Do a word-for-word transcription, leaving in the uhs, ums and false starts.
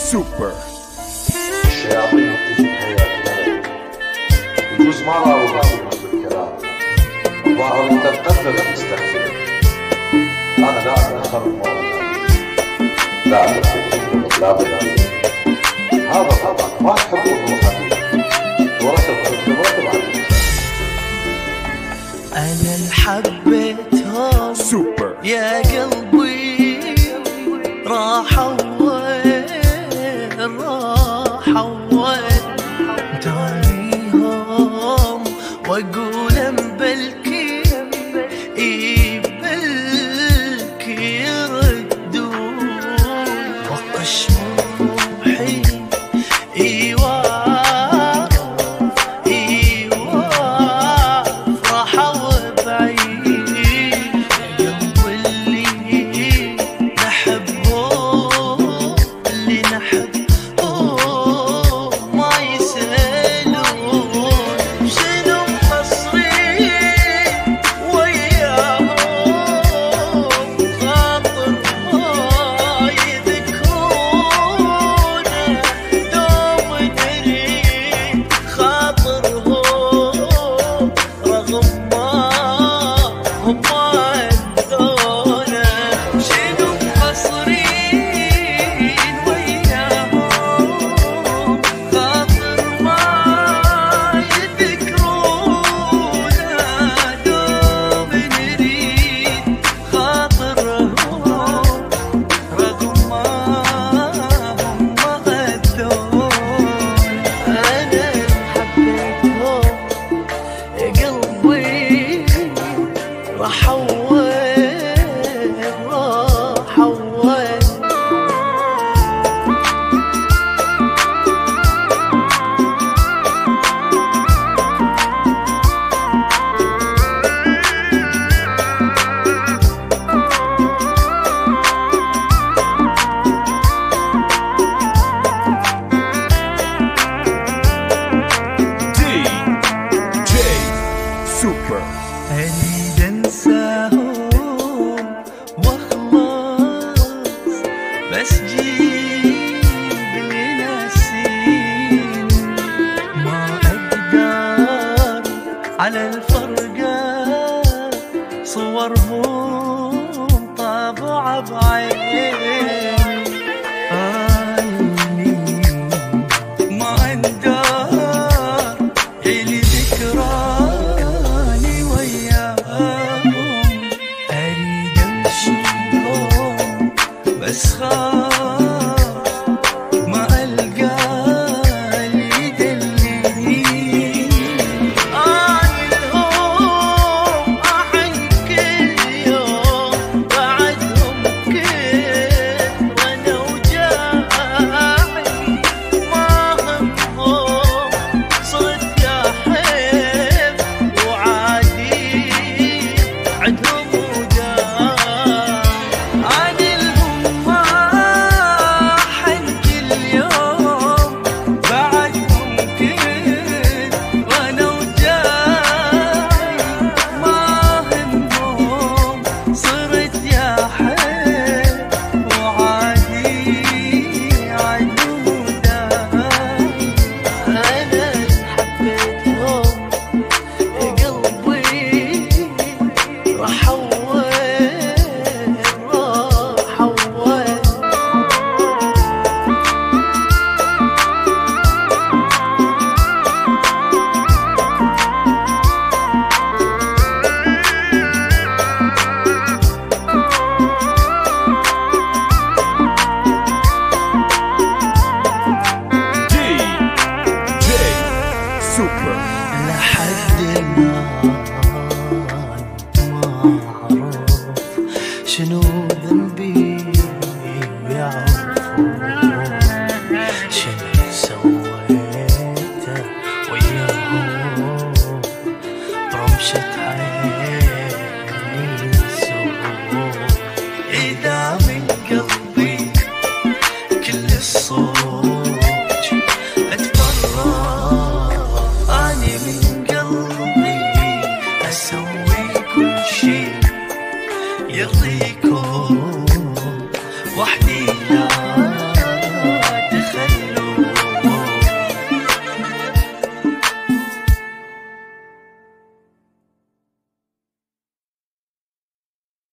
سوبر. الشياطين بتجي بحياتنا يجوز ما راوا بس بالكلام، الظاهر انت تقدر تستخدم. انا لا اتاخر الموضوع، لا اتاخر لا بد. هذا طبعا ما تحبون روحك ورثت الخبرات بعد. انا اللي حبيتهم سوبر يا قلبي، راحوا وين راحوا وين، داريهم واقول مبلكي اي بلكي يردون، وقش روحي اي واقف اي واقف، راحوا بعيد يا قلبي اللي نحبه اللي نحبه ما يسألون شنو مقصرين وياهم، خاطر ما يذكرون دوم نريد خاطرهم رغم ما هم عندونا، شنو مقصرين وياهم خاطر ما يذكرونا دوم نريد خاطرهم رغم ما هم غدونا. أنا حبيتهم يا قلبي، راحوا وين راحوا وين. دي جي سوبر. اريد انساهم واخلص، بس جيب لي نسيم، ما اقدر على الفرقة صورهم طابعة بعيني، عني ما اقدر الي ذكراني وياهم، اريد امشيهم بس خاف ما القى اللي يدلني، اني لهم احن كل يوم بعدهم كل وانا وجاعي ما همهم، صرت احب وعادي عندهم وداع، اني لهم ما احن كل يوم بعدهم كل وانا وجاعي ما همهم، صرت يا حب وعادي عندهم وداع. انا حبيتهم يا قلبي، راحوا وين راحوا وين. دي جي سوبر. لحد الآن ما أعرف شنو ذنبي، يعرفون شنو سويته وياهم، برمشة عيني سوء، إذا من قلبي كل الصوت اتفرغ، اني من قلبي اسوي كل شي يرضيكم وحدي لا